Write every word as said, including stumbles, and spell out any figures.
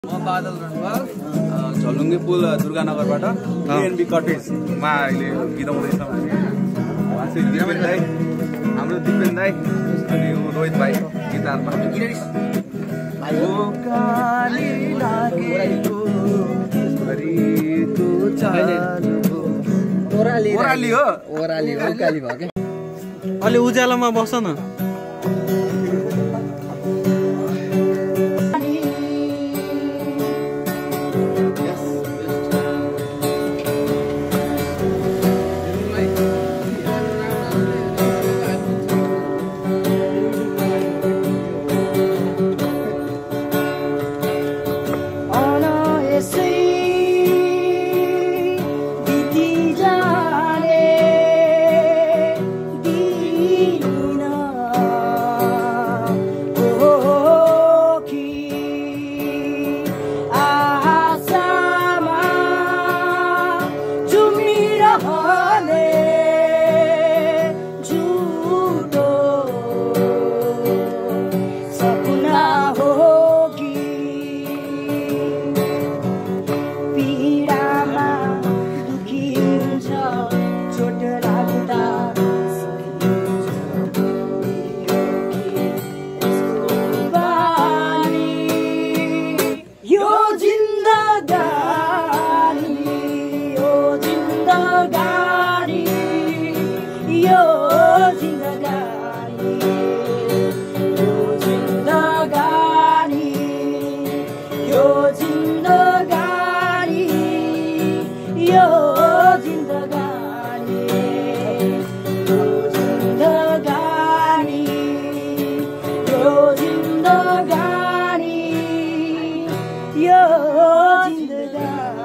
म बादल रनवाल झलुङ्गे पुल दुर्गानगरबाट एएनबी कटेजमा अहिले बिताउँदैछौँ। उहाँ चाहिँ दिपेन दाई, हाम्रो दिपेन दाई अनि रोहित भाइ गिटारमा। ओराली हो ओराली उकाली भयो क्या। अलि उज्यालोमा बस न। Yo,